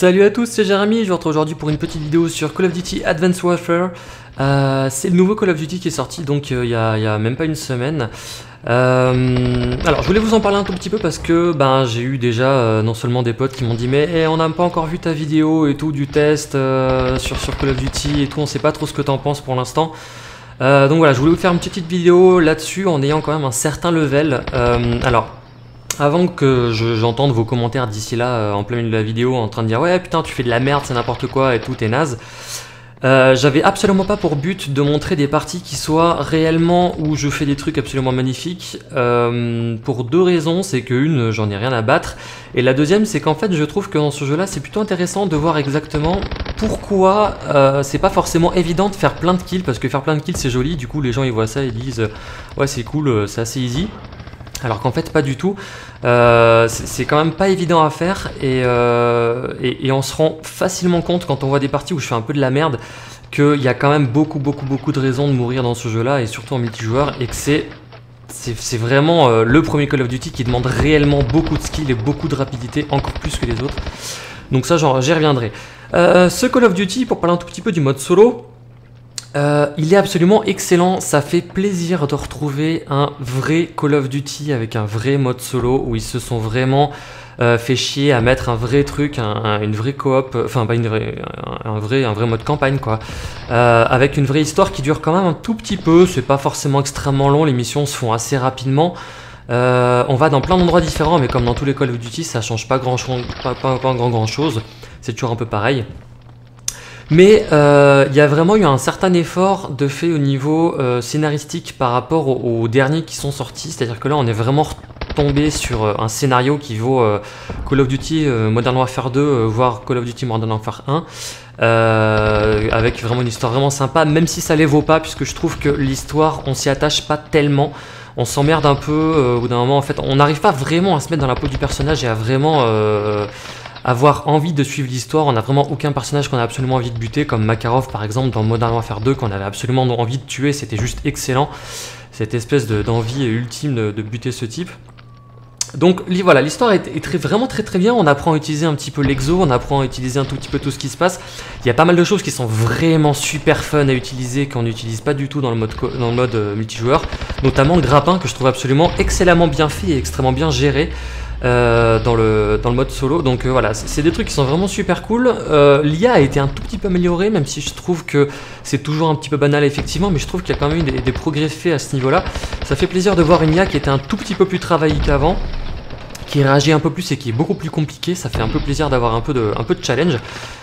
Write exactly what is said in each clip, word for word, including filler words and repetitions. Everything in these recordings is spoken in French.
Salut à tous, c'est Jérémy, je vous retrouve aujourd'hui pour une petite vidéo sur Call of Duty Advanced Warfare. Euh, c'est le nouveau Call of Duty qui est sorti donc il euh, y, a, y a même pas une semaine. Euh, alors je voulais vous en parler un tout petit peu parce que ben, j'ai eu déjà euh, non seulement des potes qui m'ont dit mais hey, on n'a pas encore vu ta vidéo et tout du test euh, sur, sur Call of Duty et tout, on sait pas trop ce que t'en penses pour l'instant. Euh, donc voilà, je voulais vous faire une petite vidéo là-dessus en ayant quand même un certain level. Euh, alors... Avant que j'entende vos commentaires d'ici là, euh, en plein milieu de la vidéo, en train de dire « Ouais, putain, tu fais de la merde, c'est n'importe quoi et tout, t'es naze », euh, j'avais absolument pas pour but de montrer des parties qui soient réellement où je fais des trucs absolument magnifiques, euh, pour deux raisons. C'est que une, j'en ai rien à battre, et la deuxième, c'est qu'en fait, je trouve que dans ce jeu-là, c'est plutôt intéressant de voir exactement pourquoi euh, c'est pas forcément évident de faire plein de kills, parce que faire plein de kills, c'est joli, du coup, les gens, ils voient ça et disent « Ouais, c'est cool, c'est assez easy ». Alors qu'en fait pas du tout, euh, c'est quand même pas évident à faire et, euh, et, et on se rend facilement compte quand on voit des parties où je fais un peu de la merde qu'il y a quand même beaucoup beaucoup beaucoup de raisons de mourir dans ce jeu là et surtout en multijoueur, et que c'est c'est vraiment euh, le premier Call of Duty qui demande réellement beaucoup de skill et beaucoup de rapidité, encore plus que les autres. Donc ça j'y reviendrai. Euh, ce Call of Duty, pour parler un tout petit peu du mode solo, Euh, il est absolument excellent, ça fait plaisir de retrouver un vrai Call of Duty avec un vrai mode solo où ils se sont vraiment euh, fait chier à mettre un vrai truc, un, un, une vraie coop, enfin pas une vraie, un, un vrai, un vrai mode campagne quoi, euh, avec une vraie histoire qui dure quand même un tout petit peu, c'est pas forcément extrêmement long, les missions se font assez rapidement. Euh, on va dans plein d'endroits différents, mais comme dans tous les Call of Duty, ça change pas grand chose, pas, pas, pas grand grand chose, c'est toujours un peu pareil. Mais il euh, y a vraiment eu un certain effort de fait au niveau euh, scénaristique par rapport aux, aux derniers qui sont sortis. C'est-à-dire que là, on est vraiment retombé sur euh, un scénario qui vaut euh, Call of Duty euh, Modern Warfare deux, euh, voire Call of Duty Modern Warfare un, euh, avec vraiment une histoire vraiment sympa, même si ça les vaut pas, puisque je trouve que l'histoire, on s'y attache pas tellement. On s'emmerde un peu euh, au bout d'un moment. En fait, on n'arrive pas vraiment à se mettre dans la peau du personnage et à vraiment... Euh, avoir envie de suivre l'histoire. On n'a vraiment aucun personnage qu'on a absolument envie de buter, comme Makarov par exemple dans Modern Warfare deux, qu'on avait absolument envie de tuer, c'était juste excellent, cette espèce d'envie ultime de, de buter ce type. Donc voilà, l'histoire est, est très, vraiment très très bien, on apprend à utiliser un petit peu l'exo, on apprend à utiliser un tout petit peu tout ce qui se passe. Il y a pas mal de choses qui sont vraiment super fun à utiliser, qu'on n'utilise pas du tout dans le mode, dans le mode euh, multijoueur, notamment le grappin que je trouve absolument excellemment bien fait et extrêmement bien géré. Euh, dans, le, dans le mode solo, donc euh, voilà, c'est des trucs qui sont vraiment super cool. euh, L'I A a été un tout petit peu améliorée, même si je trouve que c'est toujours un petit peu banal effectivement, mais je trouve qu'il y a quand même eu des, des progrès faits à ce niveau là. Ça fait plaisir de voir une I A qui était un tout petit peu plus travaillée qu'avant, qui réagit un peu plus et qui est beaucoup plus compliqué. Ça fait un peu plaisir d'avoir un peu de, un peu de challenge.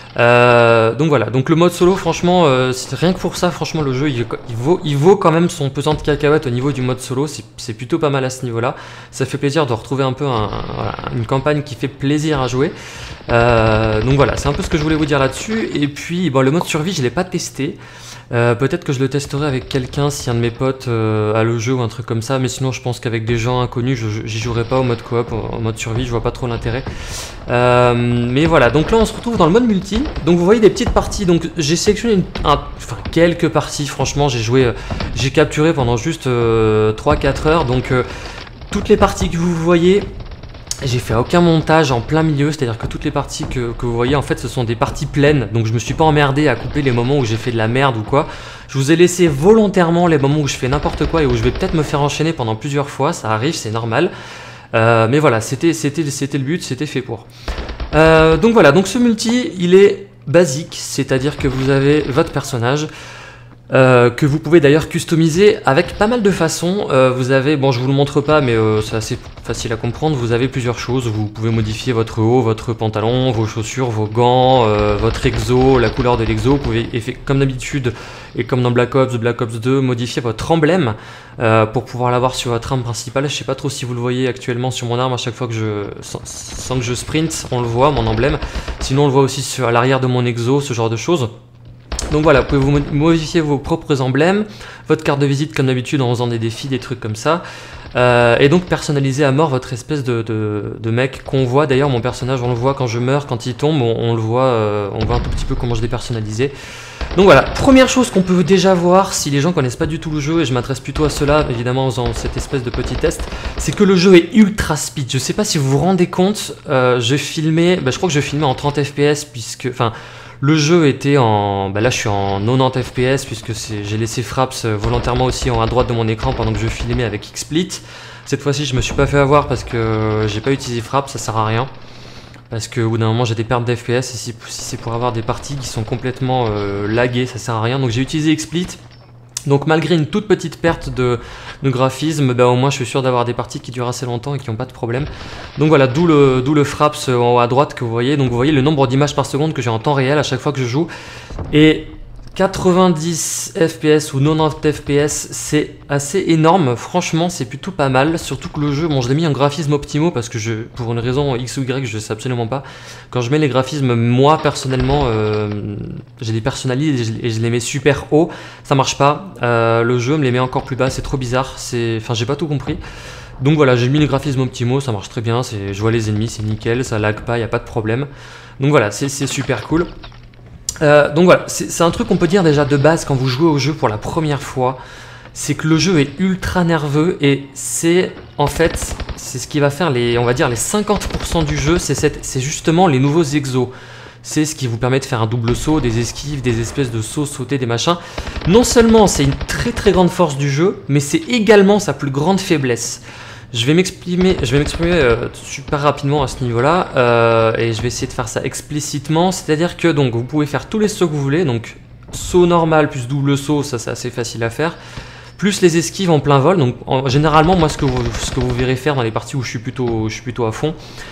Euh, donc voilà, donc le mode solo, franchement, euh, rien que pour ça, franchement, le jeu il, il, vaut, il vaut quand même son pesant de cacahuètes au niveau du mode solo. C'est plutôt pas mal à ce niveau-là. Ça fait plaisir de retrouver un peu un, un, une campagne qui fait plaisir à jouer. Euh, donc voilà, c'est un peu ce que je voulais vous dire là-dessus. Et puis, bon, le mode survie, je l'ai pas testé. Euh, Peut-être que je le testerai avec quelqu'un si un de mes potes euh, a le jeu ou un truc comme ça, mais sinon je pense qu'avec des gens inconnus, j'y jouerai pas au mode coop, en mode survie, je vois pas trop l'intérêt. Euh, mais voilà, donc là on se retrouve dans le mode multi. Donc vous voyez des petites parties, donc j'ai sélectionné une, un, enfin, quelques parties, franchement j'ai joué, euh, j'ai capturé pendant juste euh, trois quatre heures, donc euh, toutes les parties que vous voyez, j'ai fait aucun montage en plein milieu, c'est-à-dire que toutes les parties que, que vous voyez, en fait, ce sont des parties pleines. Donc je me suis pas emmerdé à couper les moments où j'ai fait de la merde ou quoi. Je vous ai laissé volontairement les moments où je fais n'importe quoi et où je vais peut-être me faire enchaîner pendant plusieurs fois. Ça arrive, c'est normal. Euh, mais voilà, c'était c'était c'était le but, c'était fait pour. Euh, donc voilà, donc ce multi, il est basique, c'est-à-dire que vous avez votre personnage. Euh, que vous pouvez d'ailleurs customiser avec pas mal de façons. Euh, vous avez, bon je vous le montre pas mais euh, c'est assez facile à comprendre, vous avez plusieurs choses. Vous pouvez modifier votre haut, votre pantalon, vos chaussures, vos gants, euh, votre exo, la couleur de l'exo. Vous pouvez, comme d'habitude et comme dans Black Ops, Black Ops deux, modifier votre emblème euh, pour pouvoir l'avoir sur votre arme principale. Je sais pas trop si vous le voyez actuellement sur mon arme, à chaque fois que je, sans, sans que je sprint, on le voit, mon emblème. Sinon on le voit aussi sur, à l'arrière de mon exo, ce genre de choses. Donc voilà, vous pouvez vous modifier vos propres emblèmes, votre carte de visite comme d'habitude en faisant des défis, des trucs comme ça. Euh, et donc personnaliser à mort votre espèce de, de, de mec qu'on voit. D'ailleurs mon personnage on le voit quand je meurs, quand il tombe, on, on le voit, euh, on voit un tout petit peu comment je l'ai personnalisé. Donc voilà, première chose qu'on peut déjà voir si les gens connaissent pas du tout le jeu, et je m'adresse plutôt à ceux-là, évidemment en faisant cette espèce de petit test, c'est que le jeu est ultra speed. Je sais pas si vous vous rendez compte, euh, je filmais, bah, je crois que je filmais en trente F P S, puisque, enfin, le jeu était en, bah là je suis en quatre-vingt-dix F P S, puisque j'ai laissé Fraps volontairement aussi en à droite de mon écran pendant que je filmais avec XSplit. Cette fois-ci je me suis pas fait avoir parce que j'ai pas utilisé Fraps, ça sert à rien. Parce qu'au bout d'un moment j'ai des pertes d'F P S et si, si c'est pour avoir des parties qui sont complètement euh, laguées, ça sert à rien. Donc j'ai utilisé XSplit. Donc malgré une toute petite perte de, de graphisme, bah, au moins je suis sûr d'avoir des parties qui durent assez longtemps et qui n'ont pas de problème. Donc voilà, d'où le, d'où le Fraps en haut à droite que vous voyez. Donc vous voyez le nombre d'images par seconde que j'ai en temps réel à chaque fois que je joue. Et quatre-vingt-dix F P S ou quatre-vingt-dix F P S, c'est assez énorme, franchement c'est plutôt pas mal, surtout que le jeu, bon je l'ai mis en graphisme optimaux parce que je, pour une raison X ou Y, je sais absolument pas, quand je mets les graphismes, moi personnellement, euh, j'ai les personnalise et je, et je les mets super haut, ça marche pas, euh, le jeu me les met encore plus bas, c'est trop bizarre, enfin j'ai pas tout compris. Donc voilà, j'ai mis les graphismes optimaux, ça marche très bien, je vois les ennemis, c'est nickel, ça lag pas, y a pas de problème, donc voilà, c'est super cool. Euh, donc voilà, c'est un truc qu'on peut dire déjà de base quand vous jouez au jeu pour la première fois, c'est que le jeu est ultra nerveux et c'est en fait, c'est ce qui va faire les, on va dire les cinquante pour cent du jeu, c'est justement les nouveaux exos. C'est ce qui vous permet de faire un double saut, des esquives, des espèces de sauts sautés, des machins. Non seulement c'est une très très grande force du jeu, mais c'est également sa plus grande faiblesse. Je vais m'exprimer, je vais m'exprimer euh, super rapidement à ce niveau-là euh, et je vais essayer de faire ça explicitement. C'est-à-dire que donc vous pouvez faire tous les sauts que vous voulez, donc saut normal plus double saut, ça c'est assez facile à faire, plus les esquives en plein vol. Donc en, généralement moi ce que vous ce que vous verrez faire dans les parties où je suis plutôt je suis plutôt à fond,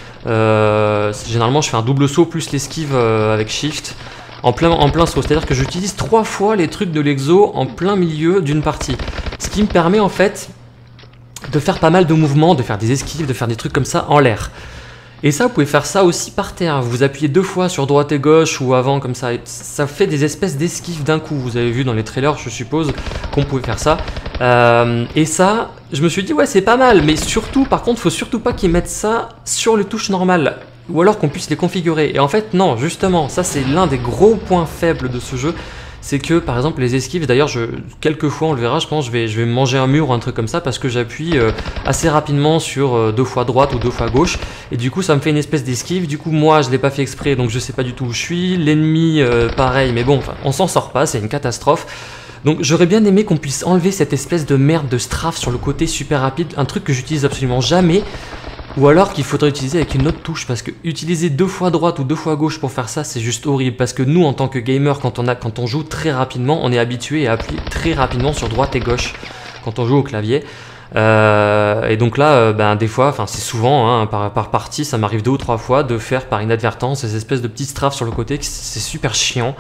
euh, généralement je fais un double saut plus l'esquive euh, avec shift en plein en plein saut. C'est-à-dire que j'utilise trois fois les trucs de l'exo en plein milieu d'une partie, ce qui me permet en fait de faire pas mal de mouvements, de faire des esquives, de faire des trucs comme ça en l'air. Et ça, vous pouvez faire ça aussi par terre. Vous appuyez deux fois sur droite et gauche ou avant comme ça. Ça fait des espèces d'esquives d'un coup. Vous avez vu dans les trailers, je suppose, qu'on pouvait faire ça. Euh, et ça, je me suis dit, ouais, c'est pas mal. Mais surtout, par contre, faut surtout pas qu'ils mettent ça sur les touches normales. Ou alors qu'on puisse les configurer. Et en fait, non, justement, ça c'est l'un des gros points faibles de ce jeu. C'est que par exemple les esquives, d'ailleurs quelques fois on le verra, je pense je vais, je vais manger un mur ou un truc comme ça parce que j'appuie euh, assez rapidement sur euh, deux fois droite ou deux fois gauche et du coup ça me fait une espèce d'esquive. Du coup moi je l'ai pas fait exprès donc je sais pas du tout où je suis, l'ennemi euh, pareil, mais bon on s'en sort pas, c'est une catastrophe. Donc j'aurais bien aimé qu'on puisse enlever cette espèce de merde de strafe sur le côté super rapide, un truc que j'utilise absolument jamais. Ou alors qu'il faudrait utiliser avec une autre touche, parce que utiliser deux fois droite ou deux fois gauche pour faire ça, c'est juste horrible. Parce que nous, en tant que gamer, quand on, a, quand on joue très rapidement, on est habitué à appuyer très rapidement sur droite et gauche quand on joue au clavier. Euh, et donc là, euh, ben, des fois, enfin c'est souvent, hein, par, par partie, ça m'arrive deux ou trois fois de faire par inadvertance ces espèces de petites strafes sur le côté, c'est super chiant.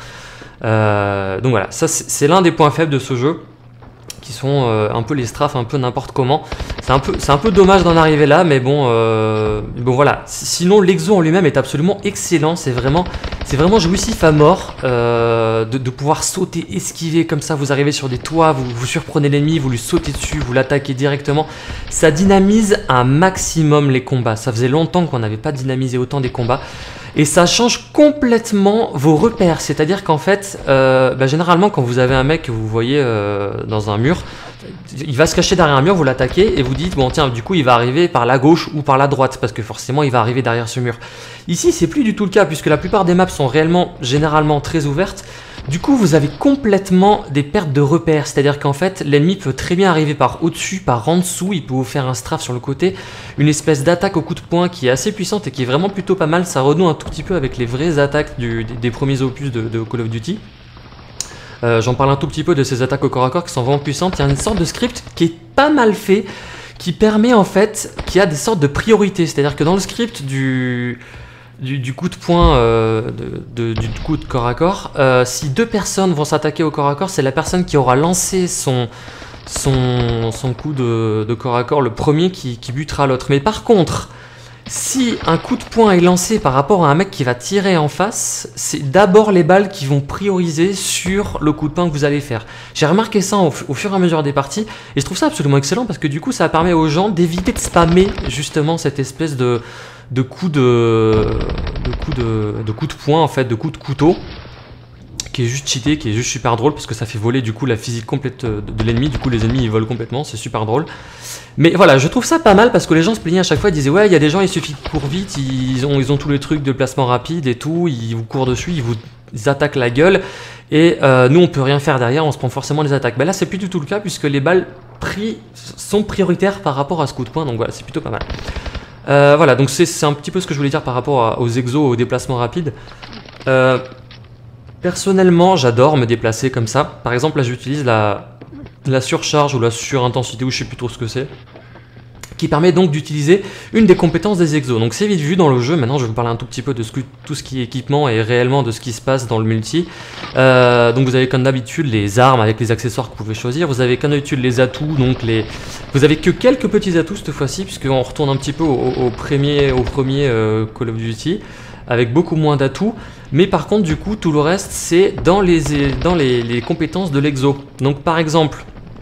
Euh, donc voilà, ça c'est l'un des points faibles de ce jeu, qui sont euh, un peu les strafes, un peu n'importe comment. C'est un peu, c'est un peu dommage d'en arriver là, mais bon, euh, bon voilà. Sinon, l'exo en lui-même est absolument excellent. C'est vraiment, c'est vraiment jouissif à mort euh, de, de pouvoir sauter, esquiver comme ça. Vous arrivez sur des toits, vous, vous surprenez l'ennemi, vous lui sautez dessus, vous l'attaquez directement. Ça dynamise un maximum les combats. Ça faisait longtemps qu'on n'avait pas dynamisé autant des combats. Et ça change complètement vos repères, c'est-à-dire qu'en fait, euh, bah, généralement quand vous avez un mec que vous voyez euh, dans un mur, il va se cacher derrière un mur, vous l'attaquez et vous dites bon tiens du coup il va arriver par la gauche ou par la droite parce que forcément il va arriver derrière ce mur. Ici c'est plus du tout le cas puisque la plupart des maps sont réellement généralement très ouvertes. Du coup vous avez complètement des pertes de repères, c'est-à-dire qu'en fait l'ennemi peut très bien arriver par au-dessus, par en dessous, il peut vous faire un strafe sur le côté, une espèce d'attaque au coup de poing qui est assez puissante et qui est vraiment plutôt pas mal. Ça renoue un tout petit peu avec les vraies attaques du, des, des premiers opus de, de Call of Duty. Euh, J'en parle un tout petit peu de ces attaques au corps à corps qui sont vraiment puissantes. Il y a une sorte de script qui est pas mal fait, qui permet en fait, qui a des sortes de priorités, c'est-à-dire que dans le script du... Du, du coup de poing, euh, de, de, du coup de corps à corps, euh, si deux personnes vont s'attaquer au corps à corps, c'est la personne qui aura lancé son, son, son coup de, de corps à corps, le premier qui, qui butera l'autre. Mais par contre, si un coup de poing est lancé par rapport à un mec qui va tirer en face, c'est d'abord les balles qui vont prioriser sur le coup de poing que vous allez faire. J'ai remarqué ça au, au fur et à mesure des parties, et je trouve ça absolument excellent parce que du coup ça permet aux gens d'éviter de spammer justement cette espèce de... de coups de, de, coups de, de coups de poing en fait, de coups de couteau qui est juste cheaté, qui est juste super drôle parce que ça fait voler du coup la physique complète de, de l'ennemi. Du coup les ennemis ils volent complètement, c'est super drôle. Mais voilà, je trouve ça pas mal parce que les gens se plaignaient à chaque fois, ils disaient ouais il y a des gens il suffit qu'ils courent vite, ils ont, ils ont tous les trucs de placement rapide et tout, ils vous courent dessus, ils vous ils attaquent la gueule et euh, nous on peut rien faire derrière, on se prend forcément les attaques. Ben là c'est plus du tout le cas puisque les balles pris sont prioritaires par rapport à ce coup de poing, donc voilà c'est plutôt pas mal. Euh, voilà donc c'est un petit peu ce que je voulais dire par rapport à, aux exos, aux déplacements rapides. Euh, personnellement j'adore me déplacer comme ça, par exemple là j'utilise la, la surcharge ou la surintensité ou je sais plus trop ce que c'est, qui permet donc d'utiliser une des compétences des exos. Donc c'est vite vu dans le jeu, maintenant je vais vous parler un tout petit peu de ce que, tout ce qui est équipement et réellement de ce qui se passe dans le multi. Euh, donc vous avez comme d'habitude les armes avec les accessoires que vous pouvez choisir, vous avez comme d'habitude les atouts, donc les... vous avez que quelques petits atouts cette fois-ci, puisqu'on retourne un petit peu au, au premier, au premier euh, Call of Duty, avec beaucoup moins d'atouts, mais par contre du coup tout le reste c'est dans les, dans les, les compétences de l'exo. Donc par exemple,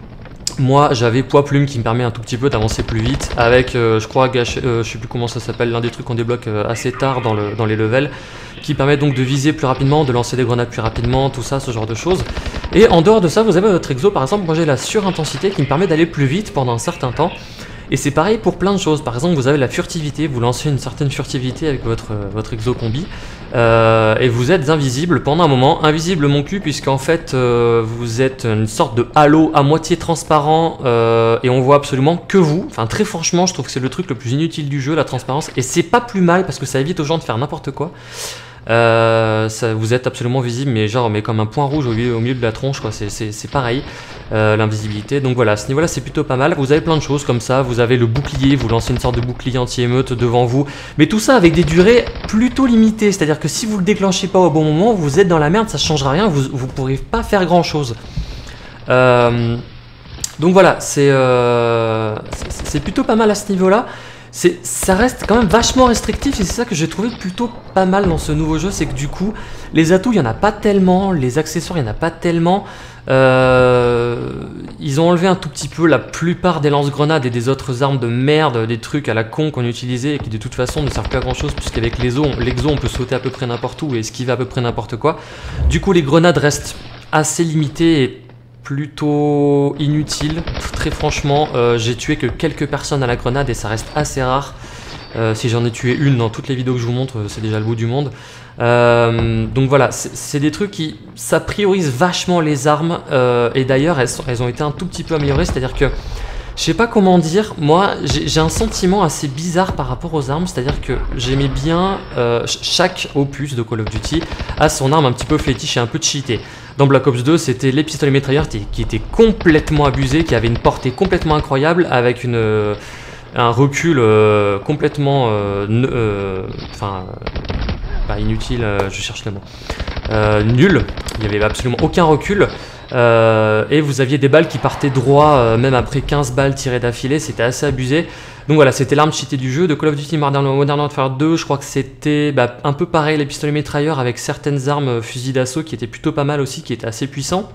moi j'avais poids plume qui me permet un tout petit peu d'avancer plus vite avec euh, je crois gâche, euh, je sais plus comment ça s'appelle, l'un des trucs qu'on débloque euh, assez tard dans, le, dans les levels, qui permet donc de viser plus rapidement, de lancer des grenades plus rapidement, tout ça, ce genre de choses. Et en dehors de ça vous avez votre exo, par exemple moi j'ai la surintensité qui me permet d'aller plus vite pendant un certain temps. Et c'est pareil pour plein de choses, par exemple vous avez la furtivité, vous lancez une certaine furtivité avec votre, euh, votre exo combi euh, et vous êtes invisible pendant un moment, invisible mon cul puisqu'en fait euh, vous êtes une sorte de halo à moitié transparent euh, et on voit absolument que vous, enfin très franchement je trouve que c'est le truc le plus inutile du jeu, la transparence, et c'est pas plus mal parce que ça évite aux gens de faire n'importe quoi. Euh, ça, vous êtes absolument visible mais genre mais comme un point rouge au milieu, au milieu de la tronche quoi, c'est pareil euh, l'invisibilité, donc voilà à ce niveau là c'est plutôt pas mal. Vous avez plein de choses comme ça, vous avez le bouclier, vous lancez une sorte de bouclier anti-émeute devant vous, mais tout ça avec des durées plutôt limitées, c'est à dire que si vous le déclenchez pas au bon moment vous êtes dans la merde, ça changera rien, vous, vous pourrez pas faire grand chose. euh, donc voilà c'est euh, c'est plutôt pas mal à ce niveau là. Ça reste quand même vachement restrictif et c'est ça que j'ai trouvé plutôt pas mal dans ce nouveau jeu, c'est que du coup les atouts il n'y en a pas tellement, les accessoires il n'y en a pas tellement, euh, ils ont enlevé un tout petit peu la plupart des lance-grenades et des autres armes de merde, des trucs à la con qu'on utilisait et qui de toute façon ne servent plus à grand chose puisqu'avec l'exo on, on peut sauter à peu près n'importe où et esquiver à peu près n'importe quoi. Du coup les grenades restent assez limitées et plutôt inutile, très franchement euh, j'ai tué que quelques personnes à la grenade et ça reste assez rare. Euh, si j'en ai tué une dans toutes les vidéos que je vous montre c'est déjà le bout du monde. Euh, donc voilà c'est des trucs qui ça priorise vachement les armes euh, et d'ailleurs elles, elles ont été un tout petit peu améliorées, c'est à dire que je sais pas comment dire, moi j'ai un sentiment assez bizarre par rapport aux armes, c'est à dire que j'aimais bien euh, chaque opus de Call of Duty a son arme un petit peu fétiche et un peu cheatée. Dans Black Ops deux, c'était les pistolets mitrailleurs qui étaient complètement abusés, qui avaient une portée complètement incroyable, avec une, euh, un recul euh, complètement... Euh, euh, enfin... Bah, inutile, euh, je cherche le mot. Euh, nul, il n'y avait absolument aucun recul. Euh, et vous aviez des balles qui partaient droit, euh, même après quinze balles tirées d'affilée, c'était assez abusé. Donc voilà, c'était l'arme cheatée du jeu. De Call of Duty Modern Warfare deux, je crois que c'était bah, un peu pareil, les pistolets mitrailleurs avec certaines armes fusils d'assaut qui étaient plutôt pas mal aussi, qui étaient assez puissants.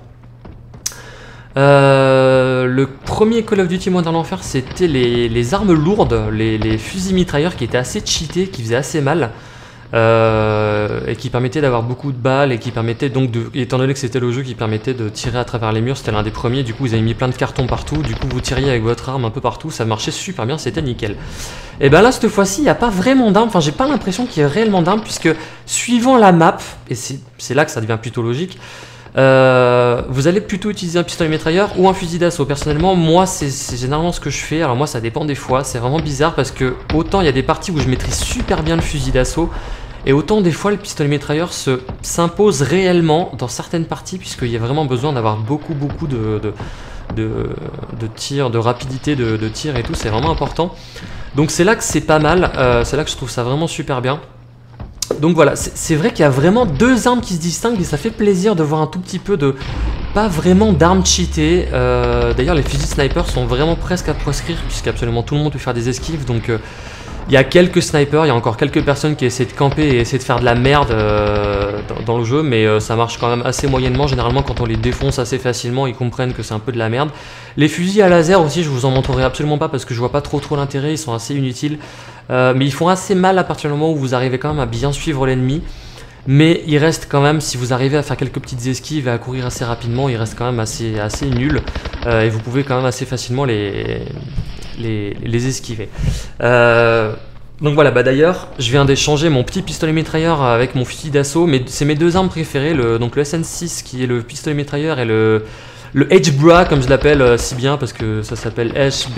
Euh, le premier Call of Duty Modern Warfare, c'était les, les armes lourdes, les, les fusils mitrailleurs qui étaient assez cheatés, qui faisaient assez mal. Euh, et qui permettait d'avoir beaucoup de balles et qui permettait donc de, étant donné que c'était le jeu qui permettait de tirer à travers les murs, c'était l'un des premiers, du coup vous avez mis plein de cartons partout, du coup vous tiriez avec votre arme un peu partout, ça marchait super bien, c'était nickel. Et ben là cette fois-ci il n'y a pas vraiment d'armes, enfin j'ai pas l'impression qu'il y ait réellement d'armes puisque suivant la map, et c'est là que ça devient plutôt logique, Euh, vous allez plutôt utiliser un pistolet mitrailleur ou un fusil d'assaut. Personnellement, moi, c'est généralement ce que je fais. Alors moi, ça dépend des fois. C'est vraiment bizarre parce que autant il y a des parties où je maîtrise super bien le fusil d'assaut, et autant des fois le pistolet mitrailleur se s'impose réellement dans certaines parties puisqu'il y a vraiment besoin d'avoir beaucoup beaucoup de, de, de, de tir, de rapidité de, de tir et tout. C'est vraiment important. Donc c'est là que c'est pas mal. Euh, c'est là que je trouve ça vraiment super bien. Donc voilà, c'est vrai qu'il y a vraiment deux armes qui se distinguent et ça fait plaisir de voir un tout petit peu de... pas vraiment d'armes cheatées. Euh, D'ailleurs les fusils sniper sont vraiment presque à proscrire puisqu'absolument tout le monde peut faire des esquives. Donc il euh, y a quelques snipers, il y a encore quelques personnes qui essaient de camper et essaient de faire de la merde euh, dans, dans le jeu. Mais euh, ça marche quand même assez moyennement. Généralement quand on les défonce assez facilement, ils comprennent que c'est un peu de la merde. Les fusils à laser aussi, je vous en montrerai absolument pas parce que je vois pas trop trop l'intérêt, ils sont assez inutiles. Euh, mais ils font assez mal à partir du moment où vous arrivez quand même à bien suivre l'ennemi. mais il reste quand même, si vous arrivez à faire quelques petites esquives et à courir assez rapidement, il reste quand même assez, assez nul, euh, et vous pouvez quand même assez facilement les, les, les esquiver. Euh, donc voilà, bah d'ailleurs, je viens d'échanger mon petit pistolet mitrailleur avec mon fusil d'assaut, mais c'est mes deux armes préférées, le, donc le S N six qui est le pistolet mitrailleur et le, le H-Bra, comme je l'appelle euh, si bien, parce que ça s'appelle H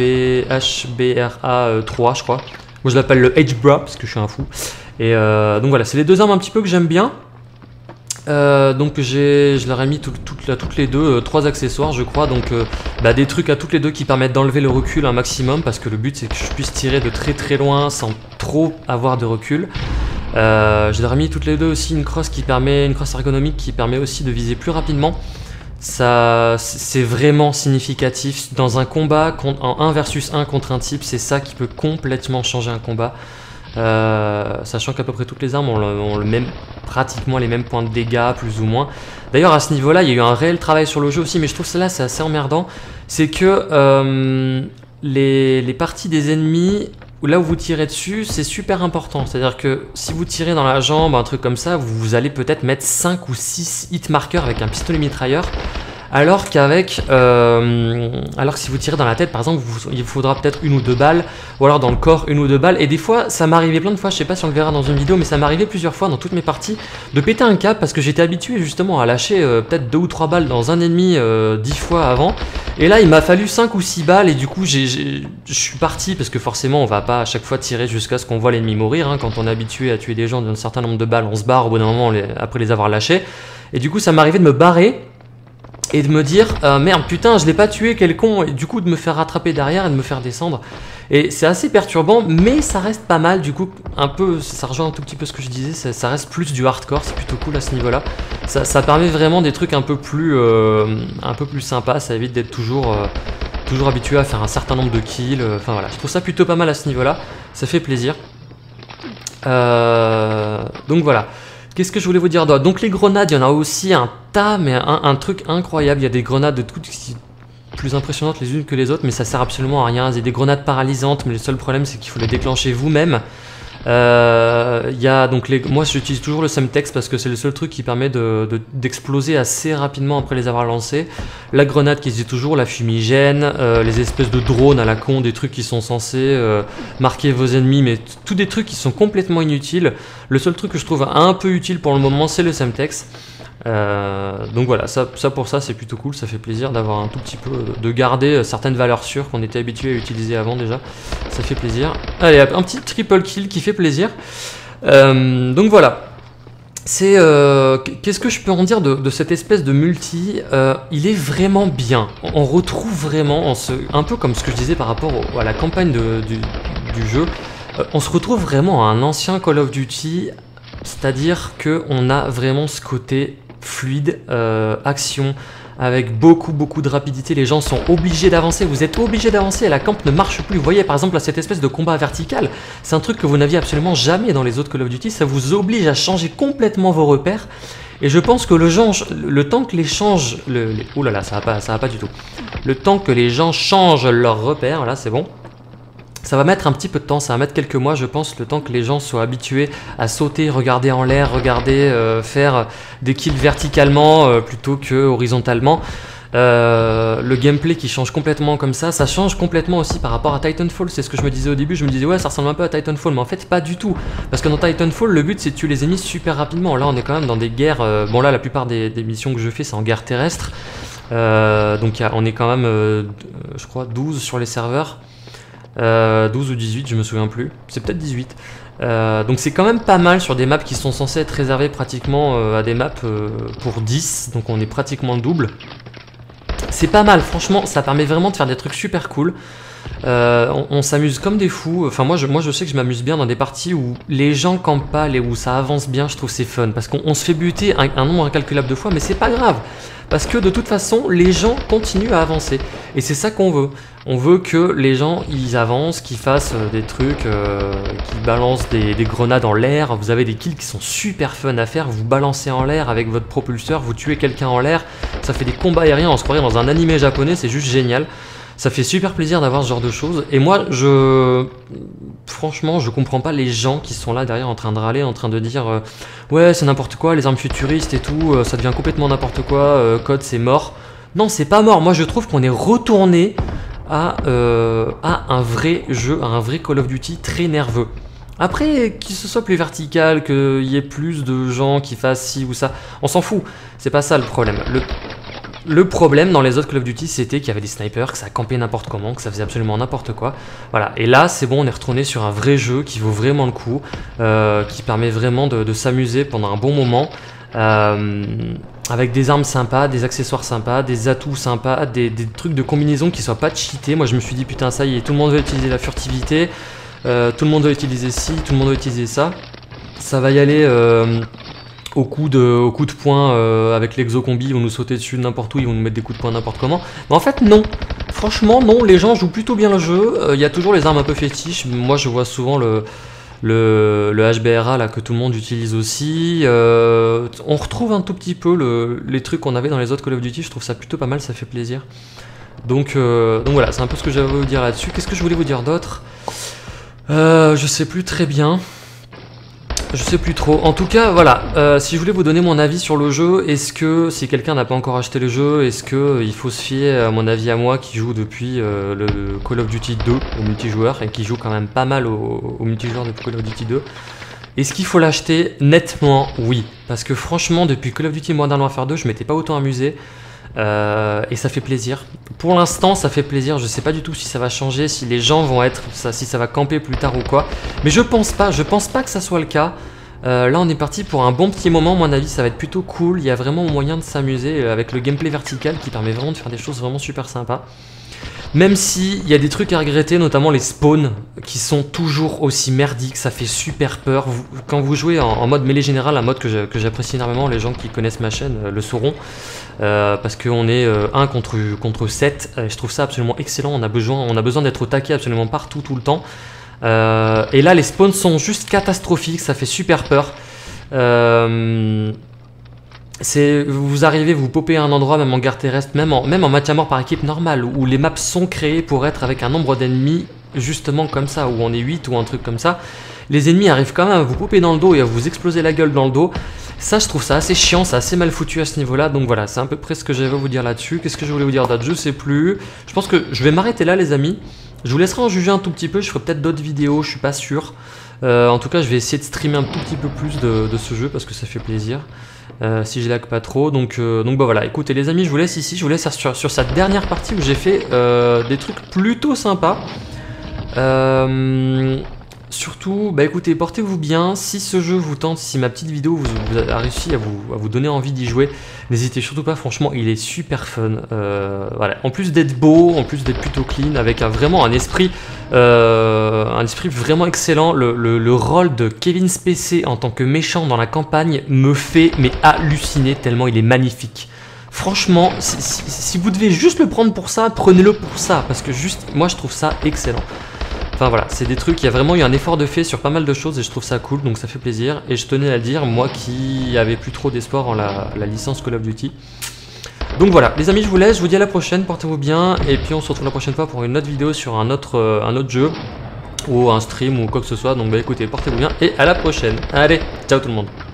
B R A trois, je crois. Moi je l'appelle le H-Bra parce que je suis un fou. Et euh, donc voilà, c'est les deux armes un petit peu que j'aime bien. Euh, donc j'ai, je leur ai mis tout, tout, là, toutes les deux, euh, trois accessoires je crois. Donc euh, bah, des trucs à toutes les deux qui permettent d'enlever le recul un maximum. Parce que le but c'est que je puisse tirer de très très loin sans trop avoir de recul. Euh, je leur ai mis toutes les deux aussi une crosse qui permet, une crosse ergonomique qui permet aussi de viser plus rapidement. Ça, c'est vraiment significatif dans un combat en un versus un contre un type, c'est ça qui peut complètement changer un combat. Euh, sachant qu'à peu près toutes les armes ont, le, ont le même, pratiquement les mêmes points de dégâts, plus ou moins. D'ailleurs, à ce niveau-là, il y a eu un réel travail sur le jeu aussi, mais je trouve cela c'est assez emmerdant. C'est que euh, les, les parties des ennemis, là où vous tirez dessus, c'est super important. C'est-à-dire que si vous tirez dans la jambe, un truc comme ça, vous, vous allez peut-être mettre cinq ou six hit markers avec un pistolet mitrailleur. Alors qu'avec, euh, alors que si vous tirez dans la tête par exemple, vous, il vous faudra peut-être une ou deux balles, ou alors dans le corps une ou deux balles. Et des fois, ça m'arrivait plein de fois, je sais pas si on le verra dans une vidéo, mais ça m'arrivait plusieurs fois dans toutes mes parties de péter un câble parce que j'étais habitué justement à lâcher euh, peut-être deux ou trois balles dans un ennemi euh, dix fois avant. Et là, il m'a fallu cinq ou six balles et du coup, j'ai, j'ai, je suis parti parce que forcément, on va pas à chaque fois tirer jusqu'à ce qu'on voit l'ennemi mourir. Hein. Quand on est habitué à tuer des gens d'un certain nombre de balles, on se barre au bout d'un moment les, après les avoir lâchés. Et du coup, ça m'arrivait de me barrer et de me dire euh, merde putain je l'ai pas tué, quel con, et du coup de me faire rattraper derrière et de me faire descendre. Et c'est assez perturbant, mais ça reste pas mal du coup, un peu, ça rejoint un tout petit peu ce que je disais, ça, ça reste plus du hardcore, c'est plutôt cool à ce niveau là. Ça, ça permet vraiment des trucs un peu plus euh, un peu plus sympas, ça évite d'être toujours euh, toujours habitué à faire un certain nombre de kills, enfin euh, voilà, je trouve ça plutôt pas mal à ce niveau là, ça fait plaisir. Euh, donc voilà. Qu'est-ce que je voulais vous dire d'autre? Donc les grenades, il y en a aussi un tas, mais un, un truc incroyable. Il y a des grenades de toutes plus impressionnantes les unes que les autres, mais ça sert absolument à rien. Il y a des grenades paralysantes, mais le seul problème c'est qu'il faut les déclencher vous-même. Euh, il y a donc les, moi j'utilise toujours le Semtex parce que c'est le seul truc qui permet de, de, d'exploser assez rapidement après les avoir lancés. La grenade qui se dit toujours, la fumigène, euh, les espèces de drones à la con, des trucs qui sont censés euh, marquer vos ennemis, mais tous des trucs qui sont complètement inutiles. Le seul truc que je trouve un peu utile pour le moment c'est le Semtex. Euh, donc voilà, ça, ça pour ça c'est plutôt cool, ça fait plaisir d'avoir un tout petit peu, de garder certaines valeurs sûres qu'on était habitué à utiliser avant déjà, ça fait plaisir. Allez, un petit triple kill qui fait plaisir. Euh, donc voilà, c'est euh, qu'est-ce que je peux en dire de, de cette espèce de multi, euh, il est vraiment bien, on retrouve vraiment, on se, un peu comme ce que je disais par rapport au, à la campagne de, du, du jeu, euh, on se retrouve vraiment à un ancien Call of Duty, c'est-à-dire qu'on a vraiment ce côté fluide, euh, action, avec beaucoup beaucoup de rapidité, les gens sont obligés d'avancer, vous êtes obligés d'avancer, la camp ne marche plus. Vous voyez par exemple là, cette espèce de combat vertical, c'est un truc que vous n'aviez absolument jamais dans les autres Call of Duty, ça vous oblige à changer complètement vos repères, et je pense que le, gens, le temps que les change, le, les, oh là là, ça va pas, ça va pas du tout, le temps que les gens changent leurs repères, là c'est bon, ça va mettre un petit peu de temps, ça va mettre quelques mois je pense, le temps que les gens soient habitués à sauter, regarder en l'air, regarder euh, faire des kills verticalement euh, plutôt que horizontalement. Euh, le gameplay qui change complètement comme ça, ça change complètement aussi par rapport à Titanfall, c'est ce que je me disais au début, je me disais ouais ça ressemble un peu à Titanfall, mais en fait pas du tout, parce que dans Titanfall le but c'est de tuer les ennemis super rapidement, là on est quand même dans des guerres, euh, bon là la plupart des, des missions que je fais c'est en guerre terrestre, euh, donc y a, on est quand même euh, je crois douze sur les serveurs. Euh, douze ou dix-huit, je me souviens plus, c'est peut-être dix-huit. Euh, donc c'est quand même pas mal sur des maps qui sont censées être réservées pratiquement euh, à des maps euh, pour dix, donc on est pratiquement double. C'est pas mal, franchement, ça permet vraiment de faire des trucs super cool. Euh, on, on s'amuse comme des fous, enfin moi je, moi je sais que je m'amuse bien dans des parties où les gens campent pas et où ça avance bien, je trouve c'est fun, parce qu'on se fait buter un, un nombre incalculable de fois, mais c'est pas grave, parce que de toute façon les gens continuent à avancer, et c'est ça qu'on veut. On veut que les gens ils avancent, qu'ils fassent euh, des trucs, euh, qu'ils balancent des, des grenades en l'air, vous avez des kills qui sont super fun à faire, vous balancez en l'air avec votre propulseur, vous tuez quelqu'un en l'air, ça fait des combats aériens, on se croirait dans un animé japonais, c'est juste génial. Ça fait super plaisir d'avoir ce genre de choses. Et moi, je, franchement, je comprends pas les gens qui sont là derrière en train de râler, en train de dire euh, ouais, c'est n'importe quoi, les armes futuristes et tout, euh, ça devient complètement n'importe quoi, euh, code c'est mort. Non, c'est pas mort. Moi, je trouve qu'on est retourné à, euh, à un vrai jeu, à un vrai Call of Duty très nerveux. Après, qu'il se soit plus vertical, qu'il y ait plus de gens qui fassent ci ou ça, on s'en fout. C'est pas ça le problème. Le, le problème dans les autres Call of Duty, c'était qu'il y avait des snipers, que ça campait n'importe comment, que ça faisait absolument n'importe quoi. Voilà. Et là, c'est bon, on est retourné sur un vrai jeu qui vaut vraiment le coup, euh, qui permet vraiment de, de s'amuser pendant un bon moment. Euh, avec des armes sympas, des accessoires sympas, des atouts sympas, des, des trucs de combinaison qui soient pas cheatés. Moi je me suis dit putain ça y est, tout le monde va utiliser la furtivité, euh, tout le monde va utiliser ci, tout le monde va utiliser ça. Ça va y aller euh, au coup de, au coup de poing euh, avec l'exo-combi, ils vont nous sauter dessus n'importe où, ils vont nous mettre des coups de poing n'importe comment. Mais en fait non, franchement non, les gens jouent plutôt bien le jeu, il euh, y a toujours les armes un peu fétiches, moi je vois souvent le... Le, le H B R A là que tout le monde utilise aussi, euh, on retrouve un tout petit peu le, les trucs qu'on avait dans les autres Call of Duty, je trouve ça plutôt pas mal, ça fait plaisir. Donc, euh, donc voilà, c'est un peu ce que j'avais à vous dire là-dessus. Qu'est-ce que je voulais vous dire d'autre? euh, Je sais plus très bien. Je sais plus trop. En tout cas, voilà, euh, si je voulais vous donner mon avis sur le jeu, est-ce que, si quelqu'un n'a pas encore acheté le jeu, est-ce que euh, il faut se fier à mon avis à moi qui joue depuis euh, le Call of Duty deux au multijoueur et qui joue quand même pas mal au, au multijoueur depuis Call of Duty deux? Est-ce qu'il faut l'acheter? Nettement, oui. Parce que franchement, depuis Call of Duty Modern Warfare deux, je m'étais pas autant amusé. Euh, et ça fait plaisir. Pour l'instant, ça fait plaisir. Je sais pas du tout si ça va changer, si les gens vont être, ça, si ça va camper plus tard ou quoi. Mais je pense pas. Je pense pas que ça soit le cas. Euh, là, on est parti pour un bon petit moment. À mon avis, ça va être plutôt cool. Il y a vraiment moyen de s'amuser avec le gameplay vertical qui permet vraiment de faire des choses vraiment super sympas. Même s'il y a des trucs à regretter, notamment les spawns qui sont toujours aussi merdiques, ça fait super peur. Vous, quand vous jouez en, en mode mêlée générale, un mode que j'apprécie énormément, les gens qui connaissent ma chaîne euh, le sauront, euh, parce qu'on est euh, un contre, contre sept, euh, je trouve ça absolument excellent, on a besoin, on a besoin d'être au taquet absolument partout, tout le temps. Euh, et là, les spawns sont juste catastrophiques, ça fait super peur. Euh... C'est, vous arrivez, vous popez à un endroit, même en guerre terrestre, même en, même en match à mort par équipe normale, où les maps sont créées pour être avec un nombre d'ennemis justement comme ça, où on est huit ou un truc comme ça. Les ennemis arrivent quand même à vous popper dans le dos et à vous exploser la gueule dans le dos. Ça, je trouve ça assez chiant, c'est assez mal foutu à ce niveau-là. Donc voilà, c'est à peu près ce que j'avais à vous dire là-dessus. Qu'est-ce que je voulais vous dire d'autre? Je sais plus. Je pense que je vais m'arrêter là, les amis. Je vous laisserai en juger un tout petit peu. Je ferai peut-être d'autres vidéos, je suis pas sûr. Euh, en tout cas, je vais essayer de streamer un tout petit peu plus de, de ce jeu parce que ça fait plaisir. Euh, si je lag pas trop, donc, euh, donc bah voilà, écoutez les amis, je vous laisse ici, je vous laisse sur, sur cette dernière partie où j'ai fait euh, des trucs plutôt sympas. Euh, surtout, bah écoutez, portez-vous bien, si ce jeu vous tente, si ma petite vidéo vous, vous a réussi à vous, à vous donner envie d'y jouer, n'hésitez surtout pas, franchement, il est super fun. Euh, voilà. En plus d'être beau, en plus d'être plutôt clean, avec un, vraiment un esprit... Euh, un esprit vraiment excellent. Le, le, le rôle de Kevin Spacey en tant que méchant dans la campagne me fait mais halluciner tellement il est magnifique. Franchement, si, si, si vous devez juste le prendre pour ça, prenez-le pour ça parce que juste, moi je trouve ça excellent. Enfin voilà, c'est des trucs, il y a vraiment eu un effort de fait sur pas mal de choses et je trouve ça cool, donc ça fait plaisir. Et je tenais à le dire, moi qui avait plus trop d'espoir en la, la licence Call of Duty. Donc voilà, les amis, je vous laisse, je vous dis à la prochaine, portez-vous bien, et puis on se retrouve la prochaine fois pour une autre vidéo sur un autre, euh, un autre jeu, ou un stream, ou quoi que ce soit. Donc bah écoutez, portez-vous bien, et à la prochaine. Allez, ciao tout le monde.